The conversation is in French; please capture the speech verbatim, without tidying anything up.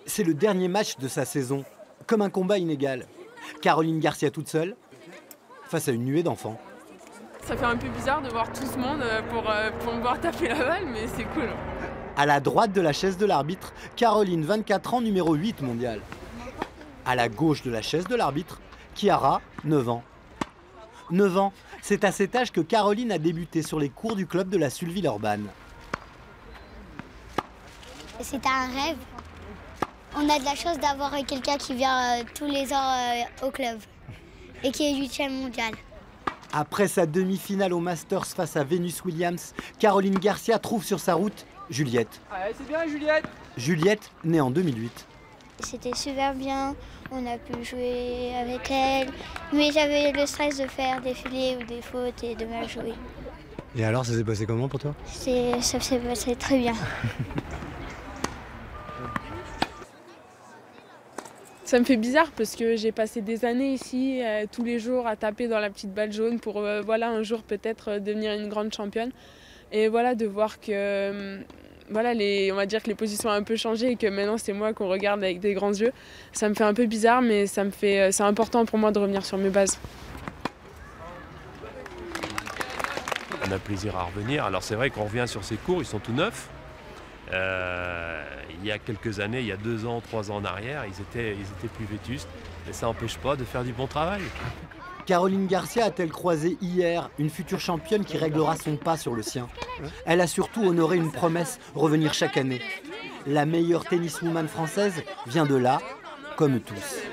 C'est le dernier match de sa saison, comme un combat inégal. Caroline Garcia toute seule, face à une nuée d'enfants. Ça fait un peu bizarre de voir tout ce monde pour, pour me voir taper la balle, mais c'est cool. À la droite de la chaise de l'arbitre, Caroline, vingt-quatre ans, numéro huit mondial. À la gauche de la chaise de l'arbitre, Chiara, neuf ans. neuf ans, c'est à cet âge que Caroline a débuté sur les cours du club de la Sully-Lorban. C'était un rêve. On a de la chance d'avoir quelqu'un qui vient euh, tous les ans euh, au club et qui est huitième mondial. Après sa demi-finale au Masters face à Venus Williams, Caroline Garcia trouve sur sa route Juliette. Allez, c'est bien Juliette. Juliette, née en deux mille huit. C'était super bien, on a pu jouer avec elle, mais j'avais le stress de faire des filets ou des fautes et de mal jouer. Et alors, ça s'est passé comment pour toi? Ça s'est passé très bien. Ça me fait bizarre parce que j'ai passé des années ici, euh, tous les jours à taper dans la petite balle jaune pour euh, voilà, un jour peut-être euh, devenir une grande championne. Et voilà, de voir que euh, voilà, les, on va dire que les positions ont un peu changé et que maintenant c'est moi qu'on regarde avec des grands yeux. Ça me fait un peu bizarre, mais ça me fait, c'est important pour moi de revenir sur mes bases. On a plaisir à revenir. Alors c'est vrai qu'on revient sur ces cours, ils sont tout neufs. Euh, il y a quelques années, il y a deux ans, trois ans en arrière, ils étaient, ils étaient plus vétustes. Mais ça n'empêche pas de faire du bon travail. Caroline Garcia a-t-elle croisé hier une future championne qui réglera son pas sur le sien? Elle a surtout honoré une promesse, revenir chaque année. La meilleure tenniswoman française vient de là, comme tous.